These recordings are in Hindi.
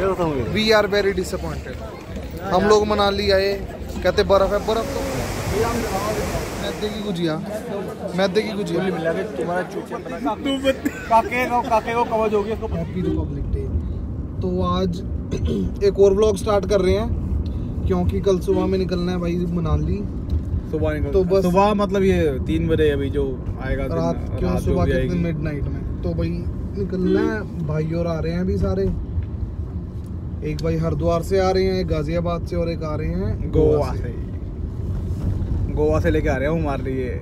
We are very disappointed. हम लोग मनाली आए, कहते बर्फ है, बर्फ तो मैदे की गुजिया, मैदे की गुजिया। काके को कवच हो गया। Happy Republic Day. तो आज एक और व्लॉग स्टार्ट कर रहे हैं क्योंकि कल सुबह में निकलना है भाई मनाली। सुबह निकल तो बस सुबह मतलब ये 3 बजे अभी जो आएगा रात क्यों सुबह कितने मिडनाइट में। तो भाई निकलना है, भाई और आ रहे हैं अभी सारे। एक भाई हरिद्वार से आ रहे हैं, एक गाजियाबाद से और एक आ रहे हैं गोवा से। गोवा से लेके आ रहे हैं हमारे लिए।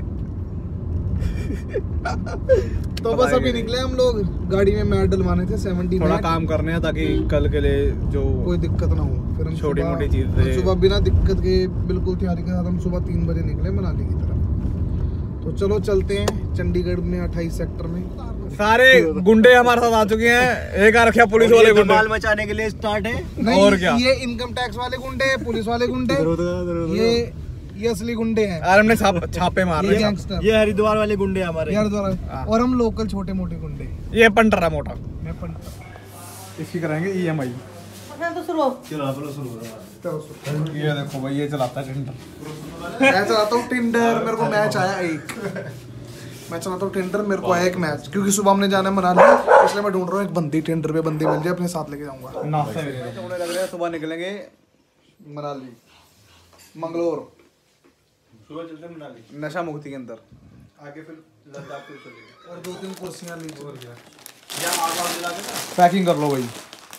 तो बस अभी निकले हम लोग, गाड़ी में मैट डलवाने थे 70 थोड़ा काम करने हैं ताकि कल के लिए जो कोई दिक्कत ना हो। फिर हम छोटी मोटी चीज सुबह बिना दिक्कत के बिल्कुल तैयारी के साथ हम सुबह 3 बजे निकले मनाली की तरफ। तो चलो चलते हैं चंडीगढ़ में 28 सेक्टर में। सारे गुंडे हमारे साथ आ चुके हैं। एक आ रखा पुलिस वाले गुंडे माल मचाने के लिए स्टार्ट है। नहीं, और क्या, ये इनकम टैक्स वाले गुंडे, पुलिस वाले गुंडे, ये असली गुंडे हैं। और हमने छापे मार रहे हैं। ये हरिद्वार वाले गुंडे हमारे हरिद्वार, और हम लोकल छोटे मोटे गुंडे। ये पंटरा मोटा। मैं पंटर इसकी कराएंगे EMI। ये देखो भाई, ये चलाता है टिंडर। मैं चलाता हूँ टिंडर। मेरे को मैच आया एक, मैं चलाता हूँ टिंडर, मेरे को आया एक मैच। क्योंकि सुबह हमने जाना है मनाली, इसलिए मैं ढूंढ रहा हूँ एक बंदी टिंडर पे बंदी मिल जाए, अपने साथ लेके जाऊंगा। नाश्ता भी लग रहा है। सुबह निकलेंगे मनाली, मंगलोर, सुबह चलते हैं मनाली नशा मुक्ति के अंदर। आगे फिर लद्दाख पे चलेंगे। और 2-3 कुर्सियां लीजिए, पैकिंग कर लो भाई।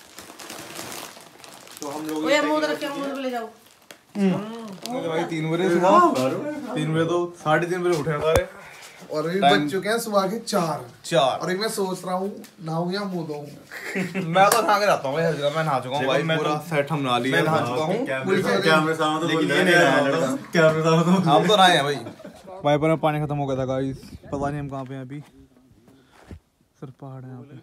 तो हम लोग ले जाओ। भाई 3 बजे सुबह, 3 बजे तो 3:30 बजे उठे सारे। और अभी बज चुके हैं सुबह के 4। और अभी मैं सोच रहा हूँ नहाऊं या मुंह धोऊं। मैं तो नहा के जाता हूँ भाई, मैं नहा चुका हूँ भाई, पूरा सेट हम नहा लिया। मैं नहा चुका हूँ। कैमरे सामने तो लेकिन ये नहीं नहाया। कैमरे सामने तो हम तो नहाए हैं भाई। वाइपर में पानी खत्म हो गया था गाइस, पता नहीं हम कहाँ पे हैं अभी। सिर्फ पहाड़ है यहाँ पे।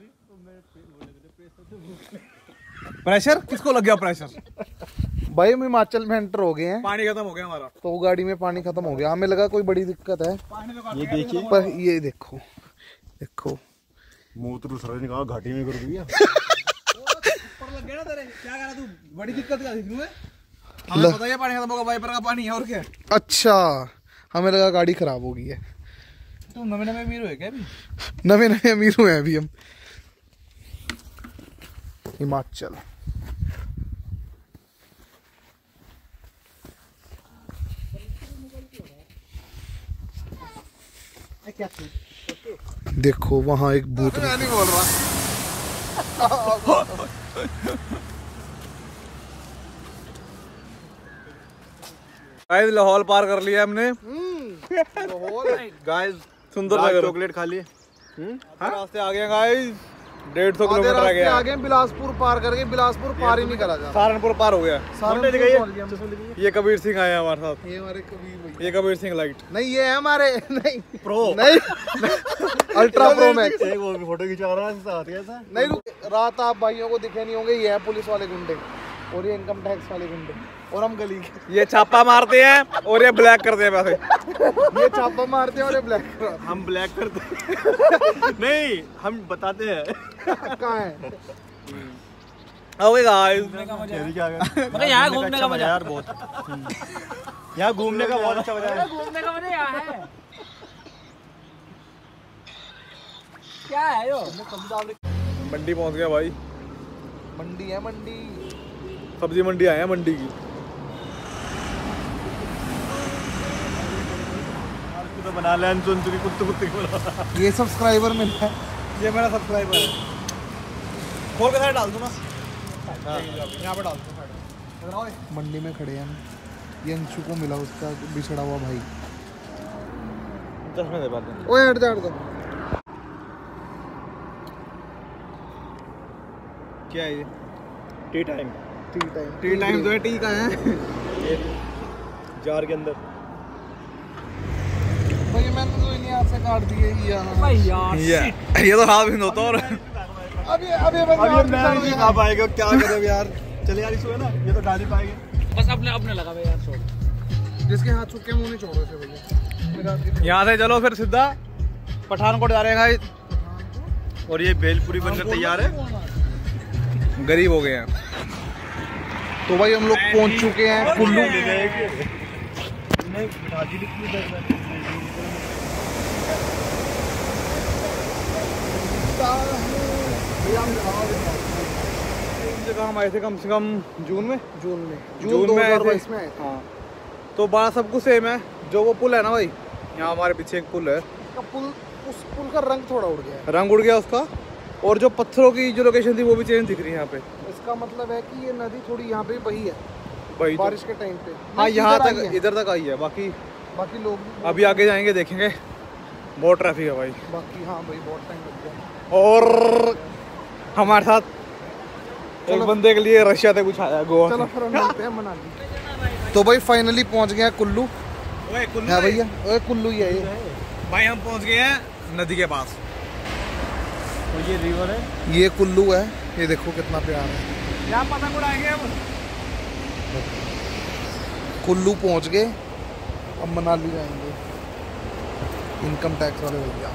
प्रेशर किसको लग गया प्रेशर? भाई हम हिमाचल में एंटर हो गए हैं। पानी खत्म हो गया हमारा। तो गाड़ी में पानी खत्म हो गया, हमें लगा कोई बड़ी दिक्कत है। ये देखिए, पर ये देखो, देखो मुंह तो दूसरा निकाल घाटी में कर दिया। ऊपर लग गया ना तेरे, क्या करा तू? बड़ी दिक्कत क्या थी तुम्हें? हमें पता है पानी खत्म होगा, वाइपर का पानी है और क्या। अच्छा, हमें लगा गाड़ी खराब हो गई है। तुम नवे नवे अमीर हुए क्या अभी? नवे नवे अमीर हुए हैं अभी हम। हिमाचल देखो, वहाँ एक भूत। मैं नहीं बोल रहा। गाइस लाहौल पार कर लिया हमने। गाइस सुंदर लग रहा। चॉकलेट खा लिए। रास्ते आ गए गाइस, 150 किलोमीटर आ गया। आगे बिलासपुर पार करके, बिलासपुर पार ही नहीं करा जा। सहारनपुर पार हो गया। सहारनपुर। ये कबीर सिंह आए हमारे साथ। ये हमारे कबीर भाई। ये कबीर सिंह लाइट नहीं, ये है हमारे नहीं प्रो नहीं अल्ट्रा प्रो मैक्स। एक वो भी फोटो खिंचा रहा है साथ कैसा। नहीं रुक, रात आप भाइयों को दिखे नहीं होंगे, ये है पुलिस वाले गुंडे और ये इनकम टैक्स वाले गुंडे, और हम गली के। ये छापा मारते हैं और ये ब्लैक करते हैं पैसे। ये छापा मारते हैं और ये ब्लैक कराते हम ब्लैक करते हैं। नहीं, हम बताते हैं हैं। कहाँ है? ओके गाइस, मगर यहाँ घूमने का मजा यार बहुत। यहाँ घूमने का बहुत अच्छा मजा है। घूमने का मजा यहाँ है। क्या है यो? मंडी पहुंच गया भाई। मंडी है, मंडी सब्जी मंडी आए हैं, मंडी की। तो बना ले चुनचुनी कुत्ते कुत्ते को। ये सब्सक्राइबर मिला है। ये मेरा सब्सक्राइबर है। खोल के साइड डाल दो ना, यहाँ पे डाल दो। मंडी में खड़े हैं हम। ये अंशु को मिला उसका बिछड़ा हुआ भाई। चश्मे दे पाते हैं। ओए हट जा, हट जा। क्या है ये? T time. टी टाइम जो है, टी का है जार के अंदर। भाई मैंने तो इन्हीं हाथ से काट दिए भाई यार ये तो हाथ भी होता। और अभी नहीं खा पाएगा, क्या करें यार। चले यार, इसको है ना, ये तो डाल ही पाएंगे। बस अपने लगा भाई यार, छोड़। जिसके हाथ सूखे मुंह नहीं छोड़ो से भैया। यहाँ से चलो फिर सीधा पठानकोट जा रहे हैं गाइस। और ये भेलपुरी बनकर तैयार है। गरीब हो गए हैं। तो भाई हम लोग पहुंच चुके हैं कुल्लू। जगह हम आए थे कम से कम जून में 2022 में आए थे। हाँ, तो बात सब कुछ सेम है। जो वो पुल है ना भाई, यहाँ हमारे पीछे एक पुल है, उस पुल का रंग थोड़ा उड़ गया है। रंग उड़ गया उसका, और जो पत्थरों की जो लोकेशन थी वो भी चेंज दिख रही है यहाँ पे। इसका मतलब है कि ये नदी थोड़ी यहाँ पे बही है भाई बारिश के टाइम पे। हाँ, यहाँ तक इधर तक आई है। बाकी लोग अभी आगे जाएंगे देखेंगे, बहुत ट्रैफिक है भाई। बाकी हाँ भाई बहुत टाइम लग गया। और हमारे साथ एक बंदे के लिए रशिया से कुछ आया, गोवा। चलो फिर हम मिलते हैं मनाली। तो भाई फाइनली पहुंच गए कुल्लू। ओए कुल्लू है भैया, ओए कुल्लू ही है ये भाई, हम पहुंच गए हैं नदी के पास। तो ये रिवर है, ये कुल्लू है। ये देखो कितना प्यार है। यहाँ पता उड़ाएंगे हम। कुल्लू पहुंच गए, अब मनाली जाएंगे। इनकम टैक्स वाले भैया।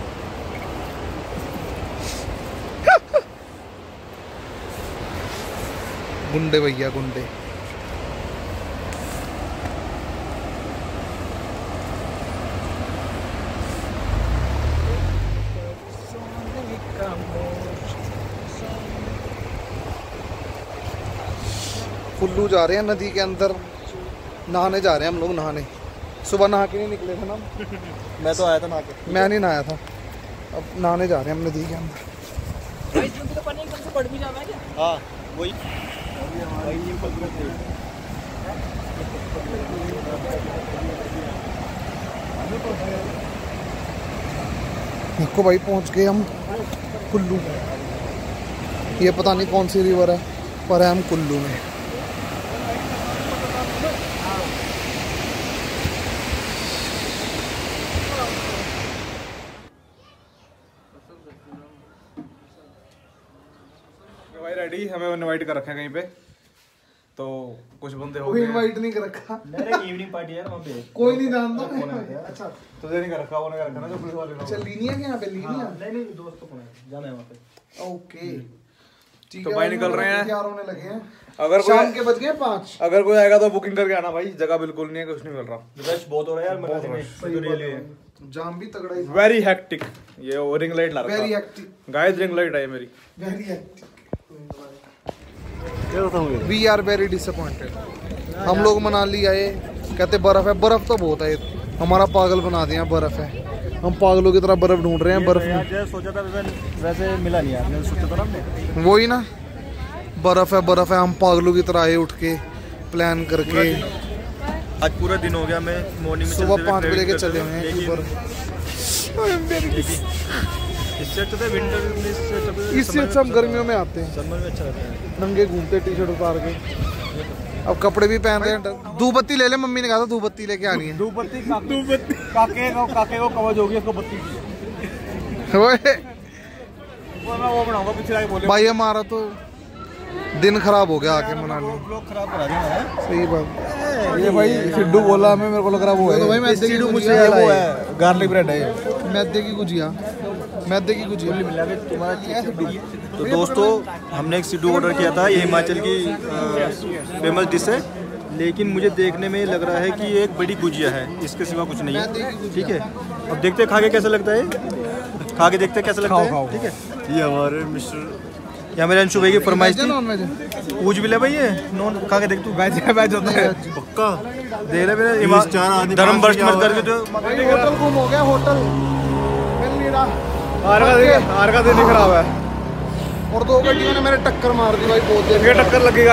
गुंडे भैया गुंडे। कुल्लू जा रहे हैं, नदी के अंदर नहाने जा रहे हैं हम लोग। नहाने सुबह नहा के नहीं निकले थे ना। मैं तो आया था नहा के। मैं नहीं नहाया था, अब नहाने जा रहे हैं हम नदी के अंदर। भाई इसमें तो पानी एकदम से बढ़ भी जाता है क्या? हाँ वही। देखो भाई पहुंच गए हम कुल्लू। ये पता नहीं कौन सी रिवर है, पर है हम कुल्लू में। भाई रेडी, हमें इनवाइट कर रखा है कहीं पे, तो कुछ बंदे हो कोई गए। इनवाइट नहीं कर रखा, इवनिंग पार्टी है वहाँ पे। कोई नहीं जानता। अच्छा तुझे नहीं कर रखा, वो नहीं कर रखा ना जो पुलिस वाले लोग। अच्छा लीनिया के यहाँ पे लीनिया। नहीं दोस्त को फोन है, जाना है वहाँ पे। ओके ठीक तो है भाई निकल रहे हैं। तैयार होने लगे हैं। अगर शाम कोई के बज गए 5। अगर कोई आएगा तो बुकिंग करके आना भाई, जगह बिल्कुल नहीं है, कुछ नहीं मिल रहा। रश बहुत हो रहा है यार मनाली में। सही बात है। जाम भी तगड़ा ही। Very hectic. ये रिंग लाइट ला वेरी रखा एक्टिव। गाइस, रिंग लाइट है मेरी। Very active. We are very disappointed. हम लोग मनाली आए, कहते बर्फ है। बर्फ तो बहुत है, हमारा पागल बना दिया। बर्फ है, हम पागलों की तरह बर्फ ढूंढ रहे हैं। बर्फ यार सोचा था वैसे मिला नहीं यार, मैंने सोचा था ना हमने। वही ना, बर्फ है। हम पागलों की तरह आए, उठ के प्लान करके। आज पूरा दिन हो गया, मैं मॉर्निंग में सुबह 5 बजे के चले हुए हैं। इससे अच्छा था विंटर, इससे अच्छा हम गर्मियों में आते हैं, समर में अच्छा रहता है। नंगे घूमते, टी शर्ट उतार के। अब कपड़े भी पहनते हैं। धूप बत्ती ले ले, मम्मी ने कहा था धूप बत्ती लेके आनी है। धूप बत्ती काके को कवच होगी इसको बत्ती की। ओए वो बनाऊंगा पीछे आके बोले भाई, हमारा तो दिन खराब हो गया आके मनाली। ब्लॉग खराब करा दिया है। सही बात। ये भाई सिड्डू बोला हमें, मेरे को लग रहा वो है। तो भाई मैदे की गुजिया, वो है गार्लिक ब्रेड है ये। मैदे की गुजिया, मैदे की गुजिया। तो दोस्तों हमने एक सिड्डू ऑर्डर किया था, ये हिमाचल की फेमस डिश है, लेकिन मुझे देखने में लग रहा है कि ये एक बड़ी गुजिया है, इसके सिवा कुछ नहीं है। ठीक है, अब देखते हैं खा के कैसा लगता है, खा के देखते हैं कैसा लगता है। ठीक है, ये हमारे मिस्टर, यहाँ मेरे अंशु भाई की फरमाइश थी। नॉन वेज पूछ भी ले भाई, ये नॉन खा के देख तू। वेज होता है पक्का दे रहे मेरे धर्म बर्स्ट मत करके। तो होटल गुम हो गया, होटल मिल नहीं रहा। आर का दिन ही खराब है। और 2 गड्डियों ने मेरे टक्कर मार दी भाई, बहुत देर। ये टक्कर लगेगा।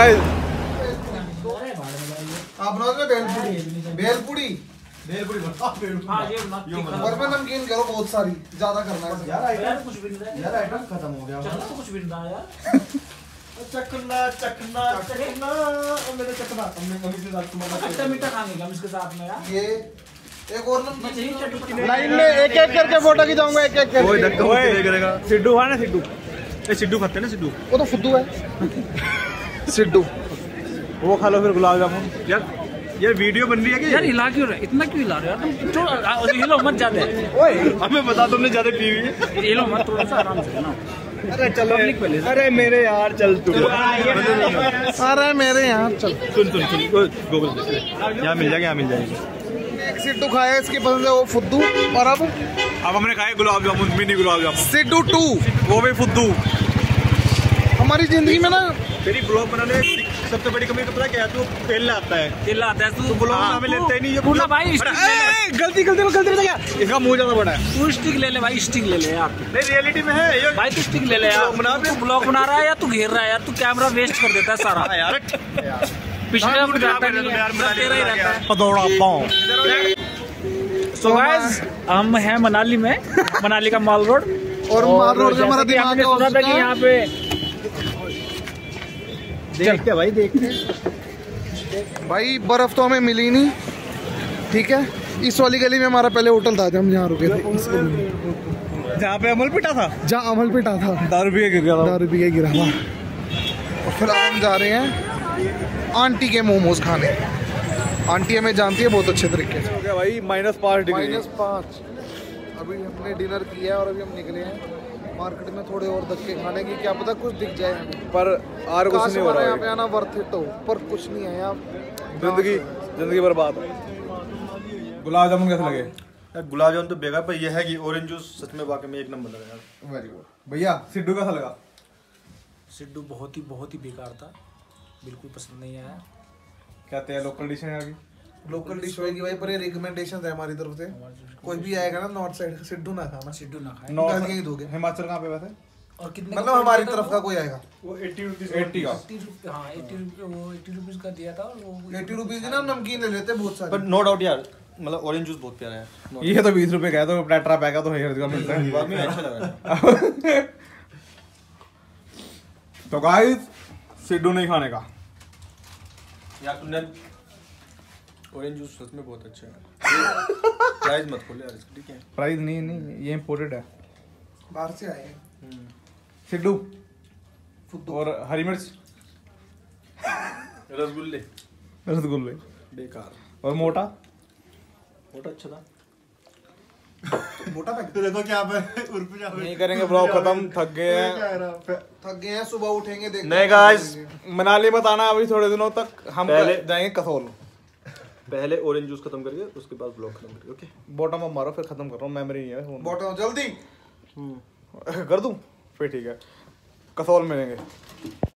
आप बनाओ भेलपुड़ी, भेलपुड़ी हाँ ये और में नमकीन करो बहुत सारी, ज्यादा करना है यार कुछ भी नहीं यार आइटम खत्म हो गया। चखना तो कुछ भी नहीं यार। चखना मेरे चखना हमने कभी से साथ तुम्हारा खट्टा मीठा खाएंगे हम इसके साथ में यार। ये एक और मैं चाहिए चटनी। लाइन में एक एक करके फोटो खिंचाऊंगा, एक एक कोई करके। धक्का मुक्की नहीं करेगा। सिड्डू है ना, सिड्डू ये सिड्डू खाते हैं ना, सिड्डू वो तो फुद्दू है। सिड्डू वो खा लो, फिर गुलाब जामुन। यार वीडियो बन रही है कि यार हिला क्यों रहे, इतना क्यों हिला रहे हो यार तुम? हिलो मत ज्यादा। ओए हमें बता, तुमने ज्यादा पी हुई है। हिलो मत, थोड़ा सा आराम से ना। अरे चलो पब्लिक प्लेस। अरे मेरे यार चल तू अरे मेरे यहाँ चल। सुन गूगल यहाँ मिल जाएगा, यहाँ मिल जाएगी। एक सिड्डू खाया, इसकी पसंद है वो फुद्दू। और अब हमने खाए गुलाब जामुन, मिनी गुलाब जामुन, सिड्डू 2 वो भी फुद्दू। हमारी जिंदगी में ना तेरी ब्लॉग बनाने की सबसे बड़ी कमी पता क्या है, तू खेलना आता है, चिल्ला आता है तू ब्लॉग हमें लेते ही नहीं। ये तू ना भाई स्टिक ले ले। गलती क्या, इसका मुंह ज्यादा बड़ा है। तू स्टिक ले ले भाई, स्टिक ले ले यार। नहीं रियलिटी में है ये भाई तू स्टिक ले ले यार। तू ब्लॉग बना रहा है या तू घेर रहा है यार? तू कैमरा वेस्ट कर देता है सारा यार। पिछले हफ्ते जाता नहीं है, सब तेरा ही रहता है। पदौड़ा पाँव। सो गाइस हम हैं मनाली में, मनाली का माल रोड। और माल रोड से हमारा जैसे कि दिमाग हमने सुना था कि यहाँ पे देखते भाई देखते भाई बर्फ तो हमें मिली नहीं, ठीक है। इस वाली गली में हमारा पहले होटल था जब हम यहाँ रुके थे, इस गली में जहाँ पे अमल पिटा था, जहाँ अमल पिटा था, दारू पी के गिर गया था। 10 रुपये गिरा था। और फिर अब हम जा रहे हैं आंटी के मोमोज खाने। आंटी हमें जानती है बहुत अच्छे तरीके से। हो गया भाई -5 डिग्री। -5। अभी हमने डिनर किया है और अभी हम निकले हैं मार्केट में थोड़े और धक्के खाने की, क्या पता कुछ दिख जाए हमें। पर आर कुछ नहीं हो रहा यहाँ पे आना वर्थ इट हो, पर कुछ नहीं है यहाँ। जिंदगी बर्बाद। गुलाब जामुन कैसे लगे? यार गुलाब जामुन तो बेकार, पर यह है कि ऑरेंज जूस सच में वाकई में एक नंबर लगा यार। Very good. भैया सिड्डू कैसा लगा? सिड्डू बहुत ही बेकार था, बिल्कुल पसंद नहीं आया। कहते हैं लोकल डिश है अभी, लोकल डिश होगी भाई, पर ये रिकमेंडेशन है हमारी तरफ से। कोई भी आएगा ना नॉर्थ साइड, सिड्डू ना खाना, सिड्डू ना खाए। गालियाँ ही दोगे। हिमाचल कहाँ पे वैसे? और कितने मतलब हमारी तरफ का कोई आएगा वो 80 का। 80 हाँ 80 रुपीज का दिया था। और वो 80 रुपीज की ना नमकीन ले लेते बहुत सारे। पर नो डाउट यार, मतलब ऑरेंज जूस बहुत प्यारा है। ये तो 20 रुपए का है, तो टेट्रा पैक है तो 1000 का मिलता है। बाद में अच्छा लगा। तो गाइस सिड्डू नहीं खाने का। यार तुमने ऑरेंज जूस सच में बहुत अच्छा है। प्राइस मत खोले यार इसका, ठीक है? प्राइस नहीं ये इम्पोर्टेड है। बाहर से आए हैं। सिड्डू फुद्दू। और हरी मिर्च, रसगुल्ले रसगुल्ले बेकार। और मोटा अच्छा था। मोटा पैक। तो देखो क्या पे उर्फ जा नहीं करेंगे ब्लॉग खत्म, थक गए हैं। थक गए हैं, सुबह उठेंगे देखते नहीं गाइस मनाली मत आना अभी थोड़े दिनों तक, हम पहले- जाएंगे कसोल। पहले ऑरेंज जूस खत्म करके उसके बाद ब्लॉग खत्म करके, ओके? बॉटम अप मारो फिर खत्म कर रहा हूँ, मेमोरी नहीं है बॉटम जल्दी कर दूं फिर ठीक है, कसौल मिलेंगे।